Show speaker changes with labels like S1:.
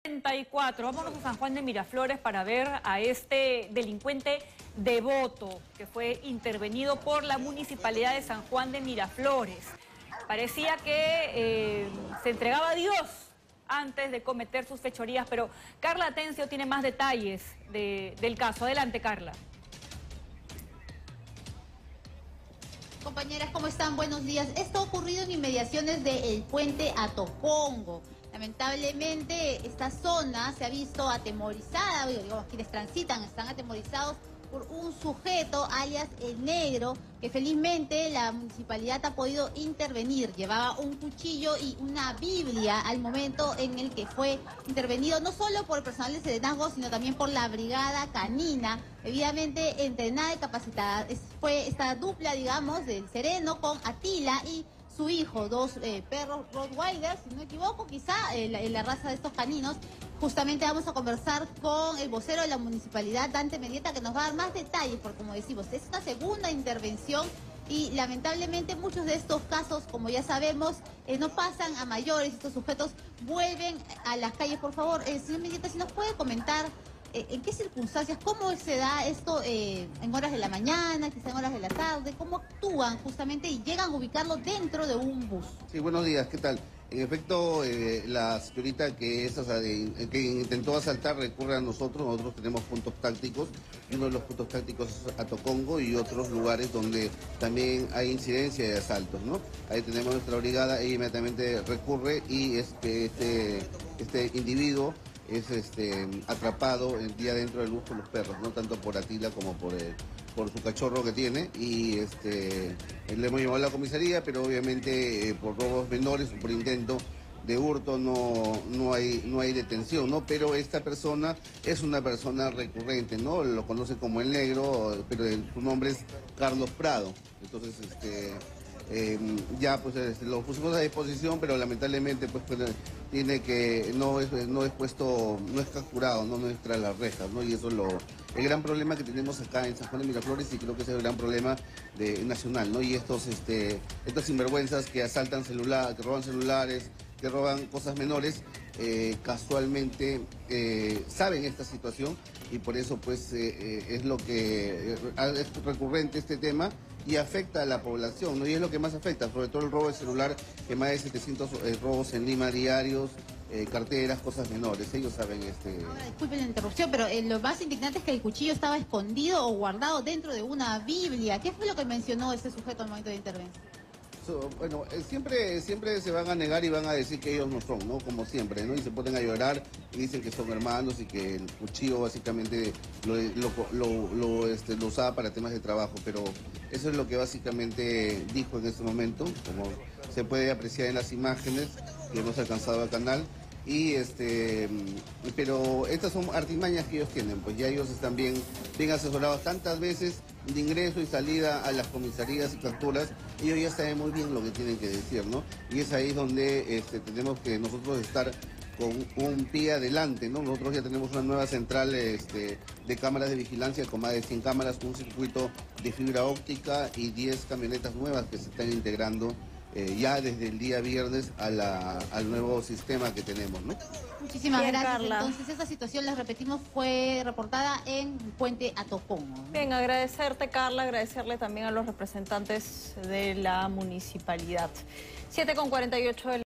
S1: 34. Vámonos a San Juan de Miraflores para ver a este delincuente devoto que fue intervenido por la Municipalidad de San Juan de Miraflores. Parecía que se entregaba a Dios antes de cometer sus fechorías, pero Carla Atencio tiene más detalles del caso. Adelante, Carla.
S2: Compañeras, ¿cómo están? Buenos días. Esto ha ocurrido en inmediaciones del puente Atocongo. Lamentablemente, esta zona se ha visto atemorizada, digamos, quienes transitan están atemorizados por un sujeto, alias El Negro, que felizmente la municipalidad ha podido intervenir. Llevaba un cuchillo y una Biblia al momento en el que fue intervenido, no solo por el personal de Serenazgo, sino también por la brigada canina, debidamente entrenada y capacitada. Fue esta dupla, digamos, del Sereno con Atila y su hijo, dos perros Rottweiler, si no me equivoco, quizá la raza de estos caninos. Justamente vamos a conversar con el vocero de la municipalidad, Dante Mendieta, que nos va a dar más detalles, porque como decimos, es una segunda intervención y lamentablemente muchos de estos casos, como ya sabemos, no pasan a mayores. Estos sujetos vuelven a las calles. Por favor, señor Mendieta, si nos puede comentar en qué circunstancias, cómo se da esto en horas de la mañana, quizá en horas de la tarde, cómo actúan justamente y llegan a ubicarlo dentro de un bus.
S3: Sí, buenos días, ¿qué tal? En efecto, la señorita que intentó asaltar recurre a nosotros. Nosotros tenemos puntos tácticos, y uno de los puntos tácticos es Atocongo y otros lugares donde también hay incidencia de asaltos, ¿no? Ahí tenemos nuestra brigada, ella inmediatamente recurre y este individuo es atrapado el día dentro del bus por los perros, no tanto por Atila como por su cachorro que tiene, y le hemos llevado a la comisaría, pero obviamente por robos menores o por intento de hurto no hay detención, ¿no? Pero esta persona es una persona recurrente, ¿no? Lo conoce como El Negro, pero su nombre es Carlos Prado. Entonces, ya pues lo pusimos a disposición, pero lamentablemente pues tiene que no es capturado, no es tras las rejas, ¿no? Y eso es el gran problema que tenemos acá en San Juan de Miraflores, y creo que ese es el gran problema nacional, ¿no? Y estas sinvergüenzas que asaltan celular, que roban celulares, que roban cosas menores, casualmente saben esta situación, y por eso pues es recurrente este tema y afecta a la población, ¿no? Y es lo que más afecta, sobre todo el robo de celular, que más de 700 robos en Lima diarios, carteras, cosas menores. Ellos saben
S2: Ahora, disculpen la interrupción, pero lo más indignante es que el cuchillo estaba escondido o guardado dentro de una Biblia. ¿Qué fue lo que mencionó ese sujeto al momento de intervención?
S3: Bueno, siempre se van a negar y van a decir que ellos no son, ¿no? Como siempre, ¿no? Y se ponen a llorar y dicen que son hermanos y que el cuchillo básicamente lo usaba para temas de trabajo, pero eso es lo que básicamente dijo en este momento, como se puede apreciar en las imágenes que hemos alcanzado al canal. Pero estas son artimañas que ellos tienen, pues ya ellos están bien asesorados tantas veces de ingreso y salida a las comisarías y capturas. Ellos ya saben muy bien lo que tienen que decir, ¿no? Y es ahí donde tenemos que nosotros estar con un pie adelante, ¿no? Nosotros ya tenemos una nueva central de cámaras de vigilancia con más de 100 cámaras, un circuito de fibra óptica y 10 camionetas nuevas que se están integrando ya desde el día viernes al nuevo sistema que tenemos, ¿no?
S2: Muchísimas gracias,
S1: Carla.
S2: Entonces, esta situación, les repetimos, fue reportada en Puente Atocongo, ¿no?
S1: Bien, agradecerte, Carla, agradecerle también a los representantes de la municipalidad. 7:48 de